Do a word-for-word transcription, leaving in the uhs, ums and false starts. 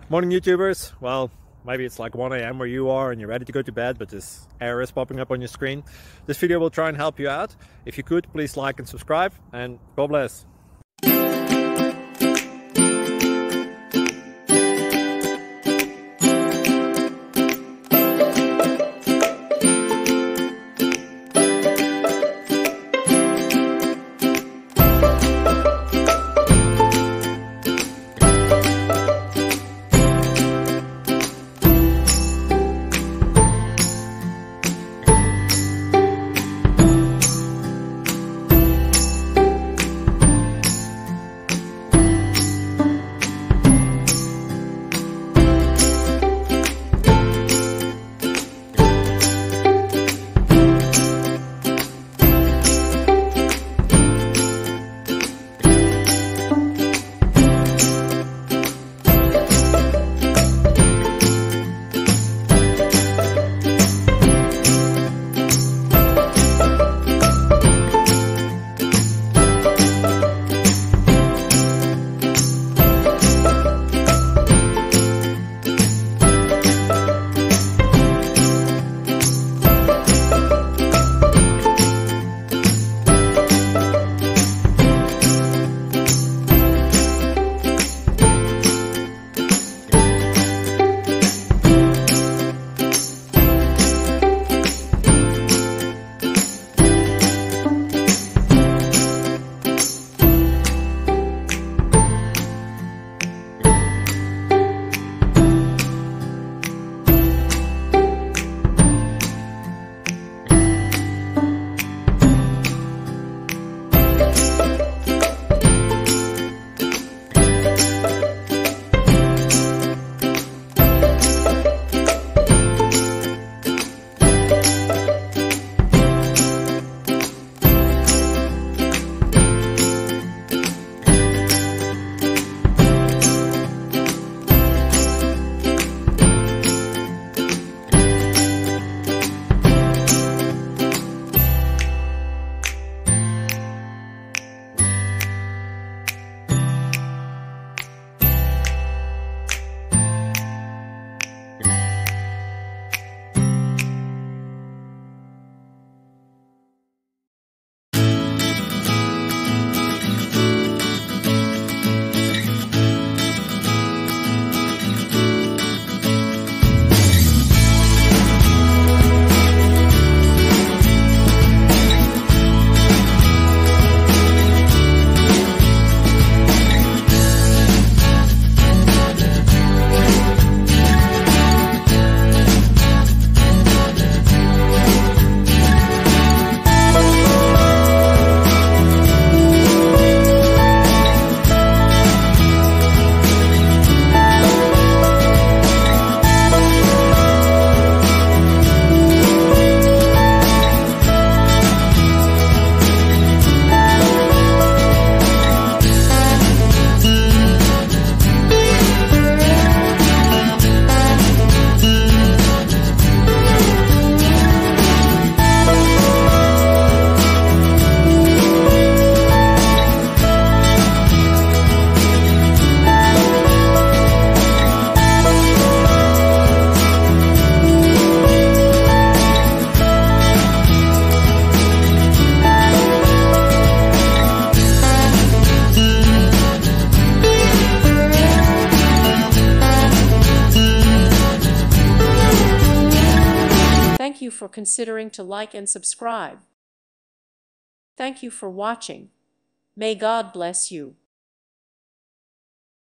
Morning YouTubers. Well, maybe it's like one A M where you are and you're ready to go to bed, but this error is popping up on your screen. This video will try and help you out. If you could, please like and subscribe, and God bless. Thank you for considering to like and subscribe. Thank you for watching. May God bless you.